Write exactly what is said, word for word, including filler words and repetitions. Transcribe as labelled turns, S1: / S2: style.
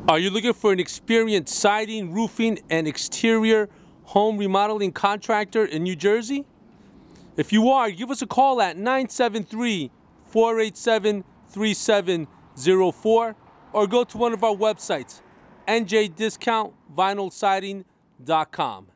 S1: Are you looking for an experienced siding, roofing, and exterior home remodeling contractor in New Jersey? If you are, give us a call at nine seven three, four eight seven, three seven zero four or go to one of our websites, N J discount vinyl siding dot com.